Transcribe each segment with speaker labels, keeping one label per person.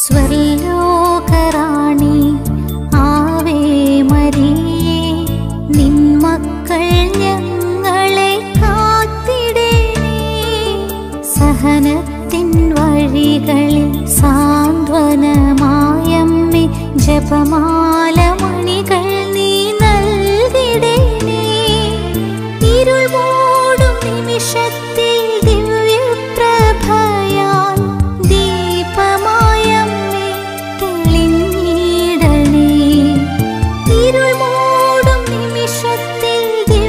Speaker 1: സ്വർലോകറാണി ആവേ മരിയേ, നിൻ മക്കൾ ഞങ്ങളെ കാത്തിടേണേ. സഹനത്തിൻ വഴികളിൽ സാന്ത്വനമായമ്മേ, ജപമാല മണികൾ നീ നൽകിടേണേ. ഇരുൾ മൂടും നിമിഷത്തിൽ ദിവ്യപ്രഭയാൽ ദീപമായമ്മേ തെളിഞ്ഞിടണേ. ഇരുൾ മൂടും നിമിഷത്തിൽ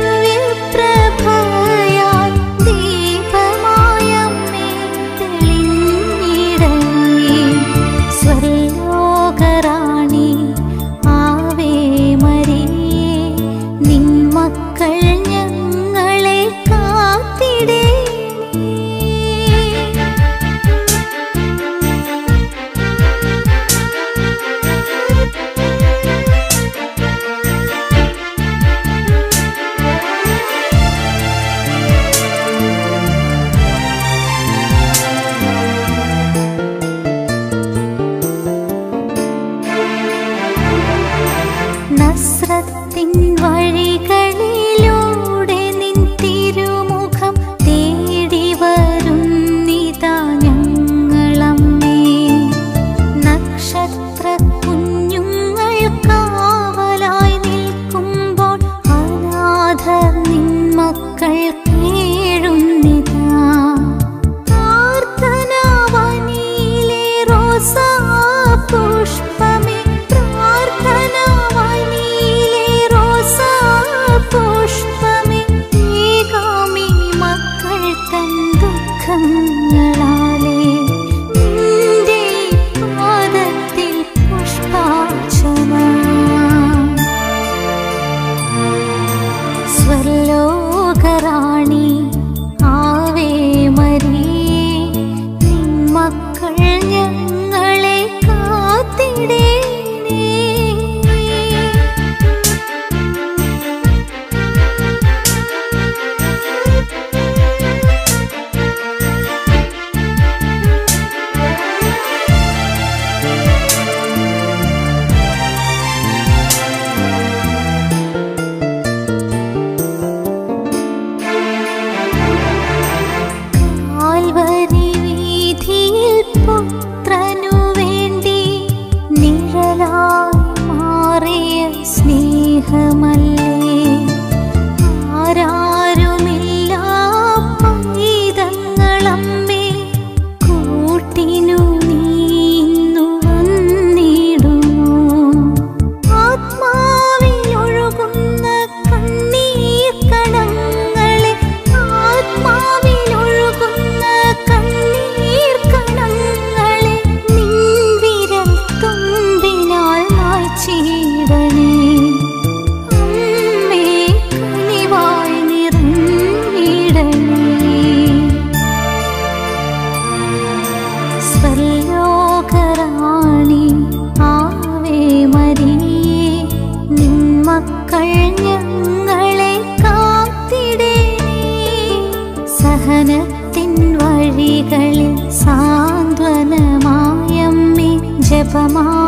Speaker 1: ദിവ്യപ്രഭയാൽ ദീപമായമ്മേ തെളിഞ്ഞിടണേ. സ്വർലോകറാണി ആവേ മരിയേ, നിൻ മക്കൾ ഞങ്ങളെ കാത്തിടേ. നസ്രത്തിൻ വഴികളിലൂടെ നിൻ തിരുമുഖം തേടി വരുന്നിതാ ഞങ്ങളമ്മേ. നക്ഷത്ര കുഞ്ഞുങ്ങൾ കാവലായി നിൽക്കുമ്പോൾ അനാഥർ നിൻ മക്കൾ കേഴുന്നിതാ. പ്രാർത്ഥനാവനിയിലെ റോസാ പുഷ്പമേ, പുഷ്പമേ, ഏകാമി മക്കൾ തൻ ദുഃഖങ്ങളാലേ നിന്റെ പാദത്തിൽ പുഷ്പാർച്ചന. സ്വർലോകറാണി ആവേ മരിയേ, നിൻ മക്കൾ ഞങ്ങളെ കാത്തിടേ. പുത്രനു വേണ്ടി നിഴലായി മാറിയ സ്നേഹമല്ലേ, ആരാരുമില്ല പൈതങ്ങളമ്മേ, കൂട്ടിനു നീ ഇന്നു വന്നിടുമോ. ആത്മാവിൽ ഒഴുകുന്ന കണ്ണീർ കണങ്ങളെ, ആത്മാവിൽ ഒഴുകുന്ന കണ്ണീർ കണങ്ങളെ നിൻ വിരൽ തുമ്പിനാൽ മായ്ച്ചിടണേ. അമ്മേ കനിവായി നിറഞ്ഞിടണേ. സ്വർലോകറാണി ആവേ മരിയേ, നിൻ മക്കൾ ഞങ്ങളെ കാത്തിടേണേ. സഹനത്തിൻ വഴികളിൽ സാന്ത്വനമായമ്മേ, ജപമാ